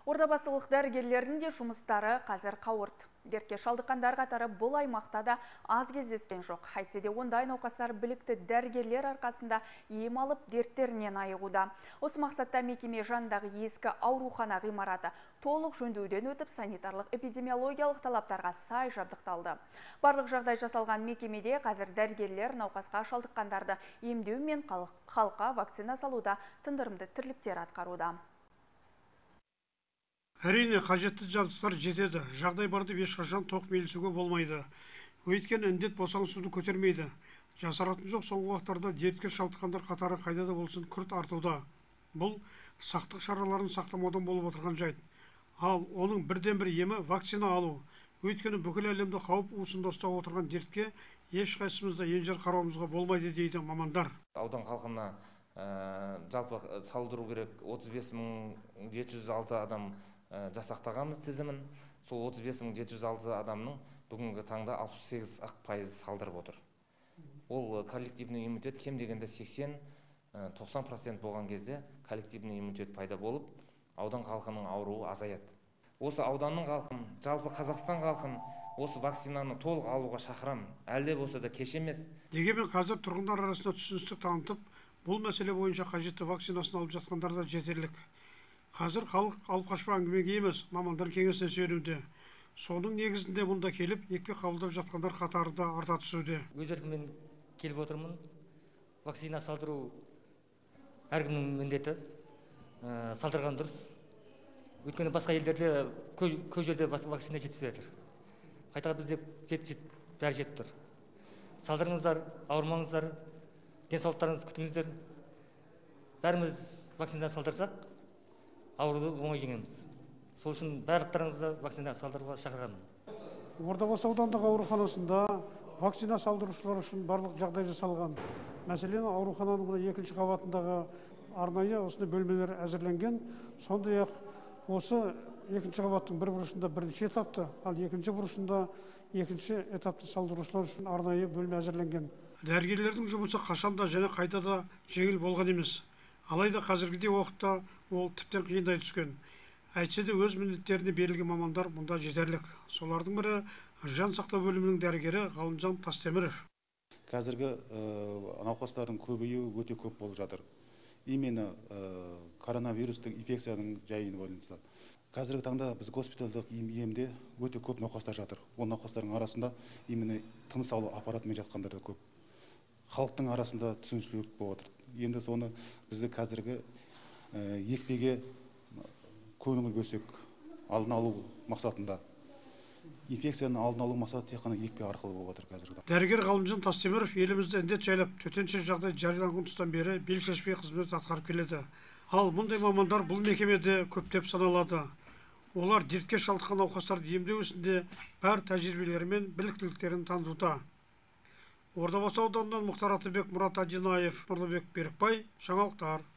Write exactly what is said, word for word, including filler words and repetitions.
Ордабасылық дәрігерлердің де жұмыстары қазір қауырт. Дертке шалдыққандар қатары бұл аймақта да аз кездескен жоқ. Әйтсе де ондай науқастар білікті дәрігерлер арқасында ем алып дерттерінен айығуда. Осы мақсатта мекеме жанындағы ескі аурухана ғимараты толық жөндеуден өтіп, санитарлық эпидемиологиялық талаптарға сай жабдықталды. Барлық жағдай жасалған мекемеде қазір дәрігерлер науқасқа шалдыққандарды емдеу мен халыққа вакцина салуда тындырымды тірліктер атқаруда. Әрине, қажетті жабдықтар жетеді. Жағдай бар деп ешқашан тоқ мелісуге болмайды. Өйткені індет босаңсуды көтермейді. Жасаратын жоқ, соңғы уақыттарда дертке шалдыққандар қатары қайда да болсын күрт артуда. Бұл сақтық шараларын сақтамаудан болып отырған жайт. Ал оның бірден бір емі вакцина алу. Өйткені бүкіл әлемді қауіп уысында ұстап отырған дертке ешқайсымызда енжар қарауымызға болмайды дейді мамандар. Аудан халқына жалпы салдыру керек отыз бес мың жеті жүз алты адам жасақтағанбыз тізімін. Сол отыз бес мың жеті жүз алты адамның бүгінгі таңда алпыс сегіз пайыз салдырып отыр. Ол коллективный иммунитет кем дегенде сексен тоқсан процент болған кезде коллективный иммунитет пайда болып, аудан халқының ауруы азаяды. Осы ауданның халқын, жалпы Қазақстан халқын осы вакцинаны толық алуға шақырамын. Әлде болса да кеш емес. Дегенмен қазір тұрғындар арасында түсіністік танытып, бұл мәселе бойынша қажетті вакцинасын алып жатқандар да жетерлік. Қазір халық алып қашпа әңгімеге емес, мамандар кеңесіне сүйенуде. Соның негізінде мұнда келіп, екпе қабылдап жатқандар қатары да арта түсуде. Өз еркіммен келіп отырмын. Вакцина салдыру әркімнің міндеті. Салдырған дұрыс. Өйткені басқа елдерде көп жерде вакцина жетіспей жатыр. Қайта бізде бәрі жетіп тұр. Салдырыңыздар, ауырмаңыздар, денсаулықтарыңызды күтіңіздер. Бәріміз вакцина салдырсақ, ауруды оңай жеңеміз. Сол үшін барлықтарыңызды вакцина салдыруға шақырамын. Ордабасы аудандық ауруханасында вакцина салдырушылар үшін барлық жағдай жасалған. Мәселен, аурухананың екінші қабатындағы арнайы осындай бөлмелер әзірленген. Сондай-ақ осы екінші қабаттың бір бұрышында бірінші этапты, ал екінші бұрышында екінші этапты салдырушылар үшін арнайы бөлме әзірленген. Дәрігерлердің жұмысы қашанда және қайта да жеңіл болған емес. Алайда қазіргідей уақытта ол тіптен қиындай түскен. Әйтсе де өз міндеттеріне берілген мамандар мұнда жетерлік. Солардың бірі жан сақтау бөлімінің дәрігері Ғалымжан Тастеміров. Қазіргі науқастардың көбеюі өте көп болып жатыр. Именно коронавирустық инфекцияның жайына байланысты. Қазіргі таңда біз госпитальдық емде өте көп науқастар жатыр. Ол науқастардың арасында именно тыныс алу аппаратымен жатқандар да көп. Халықтың арасында түсінушілік болып отыр. Енді соны бізді қазіргі екпеге көңіл бөлсек, алдын алу мақсатында. Инфекцияны алдын алу мақсаты тек қана екпе арқылы болып отыр қазіргі. Дәрігер Ғалымжан Тастеміров елімізде індет жайлап төтенше жағдай жарияланған тұстан бері бел шешпей қызмет атқарып келеді. Ал мұндай мамандар бұл мекемеде көптеп саналады. Олар дертке шалдыққан науқастарды емдеу ісінде бар тәжірибелері мен біліктіліктерін танытуда. Ордабасы ауданынан Мұхтар Атабек, Мұрат Адинаев, Нұрлыбек Берікбай, жаңалықтар.